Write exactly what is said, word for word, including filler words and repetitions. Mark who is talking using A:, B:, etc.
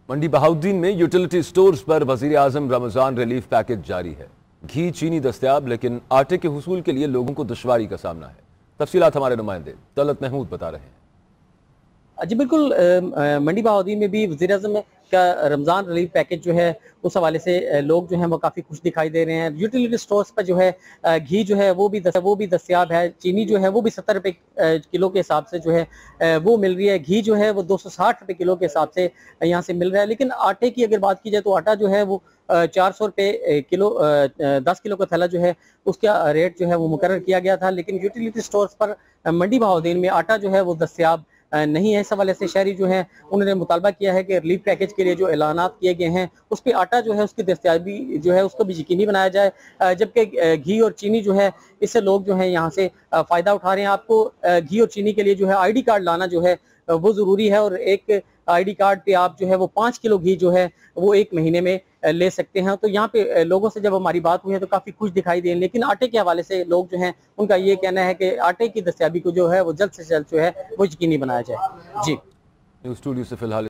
A: मंडी बहाउद्दीन में utility stores पर वजीर आजम रमजान रिलीफ पैकेज जारी है। घी चीनी दस्तयाब, लेकिन आटे के हुसूल के लिए लोगों को दुश्वारी का सामना है। तफसीलात हमारे नुमाइंदे तलत महमूद बता रहे हैं।
B: जी बिल्कुल, मंडी बहाउद्दीन में भी वज़ीर आज़म का रमज़ान रिलीफ पैकेज जो है उस हवाले से लोग जो हैं वो काफ़ी खुश दिखाई दे रहे हैं। यूटिलिटी स्टोर्स पर जो है घी जो है वो भी दस, वो भी दस्तयाब है। चीनी जो है वो भी सत्तर रुपये किलो के हिसाब से जो है वो मिल रही है। घी जो है वो दो सौ साठ रुपये किलो के हिसाब से यहाँ से मिल रहा है। लेकिन आटे की अगर बात की जाए तो आटा जो है वो चार सौ रुपये किलो, दस किलो का थैला जो है उसका रेट जो है वो मुकर्रर किया गया था। लेकिन यूटिलिटी स्टोर्स पर मंडी बहाउद्दीन में आटा जो है वो दस्तयाब नहीं है। इस हवाले से शहरी जो है उन्होंने मुतालबा किया है कि रिलीफ पैकेज के लिए जो ऐलानात किए गए हैं उस पर आटा जो है उसकी दस्तयाबी जो है उसको भी यकीनी बनाया जाए, जबकि घी और चीनी जो है इससे लोग जो है यहाँ से फ़ायदा उठा रहे हैं। आपको घी और चीनी के लिए जो है आई डी कार्ड लाना जो है वो ज़रूरी है, और एक आईडी कार्ड पे आप जो है वो पाँच किलो घी जो है वो एक महीने में ले सकते हैं। तो यहाँ पे लोगों से जब हमारी बात हुई है तो काफ़ी खुश दिखाई दे। लेकिन आटे के हवाले से लोग जो हैं उनका ये कहना है कि आटे की दस्तयाबी को जो है वो जल्द से जल्द जो है वो यकीनी बनाया जाए। जी
A: न्यूज़ स्टूडियो से फिलहाल